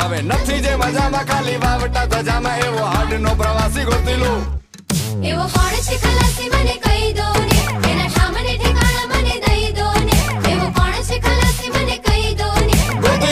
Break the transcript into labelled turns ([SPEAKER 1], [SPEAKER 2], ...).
[SPEAKER 1] ફાવે નથી જે મજામાં ખાલી વાવટા ધજામાં એવો હાડ નો પ્રવાસી ગોતી લો
[SPEAKER 2] એવો ફળ છે ખલાસી